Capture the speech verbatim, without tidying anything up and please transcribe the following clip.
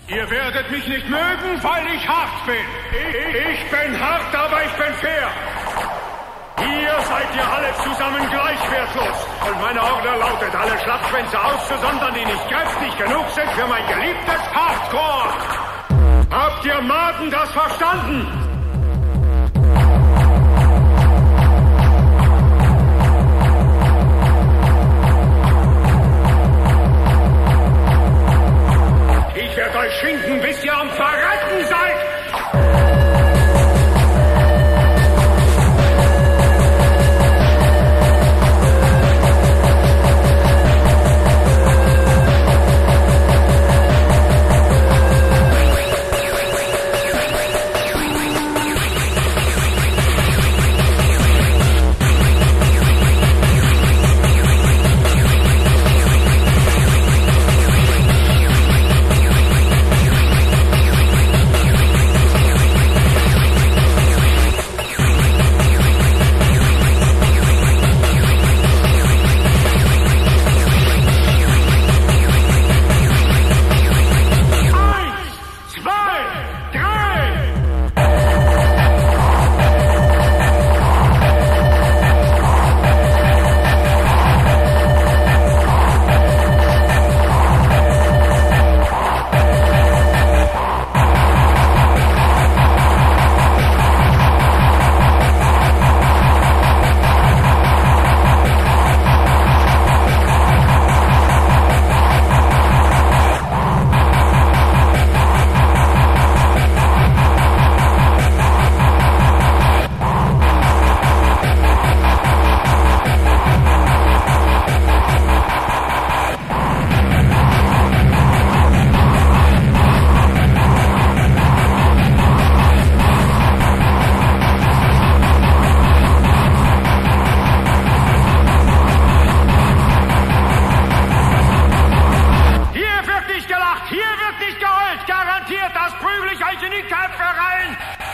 Ihr werdet mich nicht mögen, weil ich hart bin. Ich, ich bin hart, aber ich bin fair. Hier seid ihr alle zusammen gleich wertlos. Und meine Order lautet, alle Schlappschwänze auszusondern, die nicht kräftig genug sind für mein geliebtes Hardcore. Habt ihr Maden das verstanden? Ich werde euch schinden, bis ihr am Verrecken seid! Hier wird nicht geheult, garantiert, das prügel ich euch in die Köpfe rein!